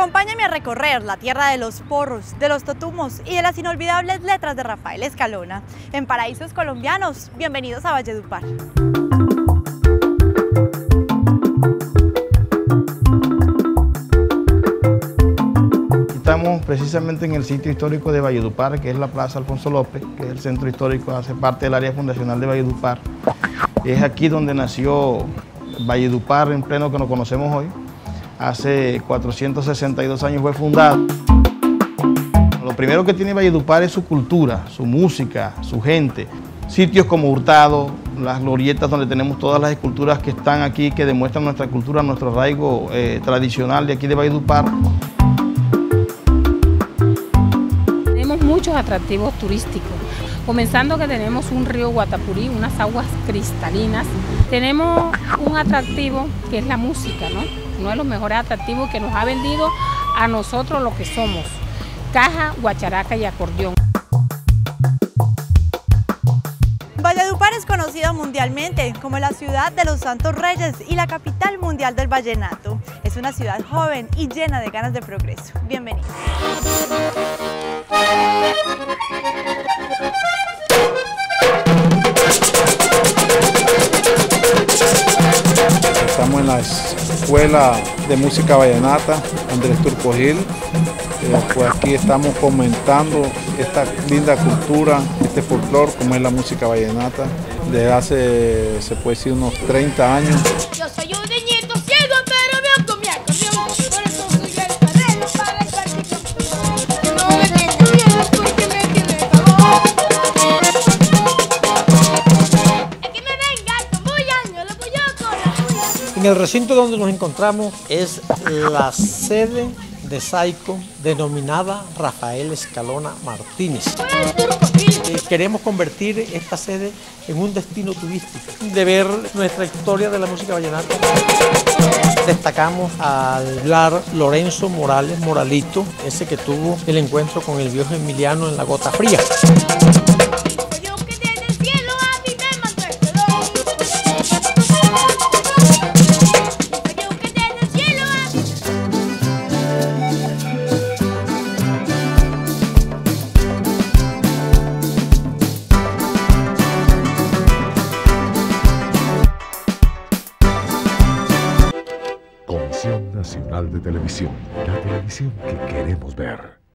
Acompáñame a recorrer la tierra de los porros, de los totumos y de las inolvidables letras de Rafael Escalona. En Paraísos Colombianos, bienvenidos a Valledupar. Estamos precisamente en el sitio histórico de Valledupar, que es la Plaza Alfonso López, que es el centro histórico, hace parte del área fundacional de Valledupar. Es aquí donde nació Valledupar en pleno que nos conocemos hoy. Hace 462 años fue fundado. Lo primero que tiene Valledupar es su cultura, su música, su gente. Sitios como Hurtado, las glorietas donde tenemos todas las esculturas que están aquí, que demuestran nuestra cultura, nuestro arraigo tradicional de aquí de Valledupar. Tenemos muchos atractivos turísticos, comenzando que tenemos un río Guatapurí, unas aguas cristalinas. Tenemos un atractivo que es la música, ¿no? Uno de los mejores atractivos que nos ha vendido a nosotros lo que somos: caja, guacharaca y acordeón. Valledupar es conocido mundialmente como la ciudad de los Santos Reyes y la capital mundial del vallenato. Es una ciudad joven y llena de ganas de progreso. Bienvenidos. Estamos en la Escuela de Música Vallenata Andrés Turcogil. Pues aquí estamos fomentando esta linda cultura, este folclore como es la música vallenata, desde hace, se puede decir, unos 30 años. Yo soy un niñito ciego, pero veo con mi acordeón, por eso soy el perrero para el partido. No me tengo miedo porque me tiene favor. Es que me venga con bulla, yo lo puyo con la bulla. En el recinto donde nos encontramos es la sede de Saico, denominada Rafael Escalona Martínez. Queremos convertir esta sede en un destino turístico, de ver nuestra historia de la música vallenata. Destacamos al Lar Lorenzo Morales Moralito, ese que tuvo el encuentro con el viejo Emiliano en la Gota Fría. Comisión Nacional de Televisión, la televisión que queremos ver.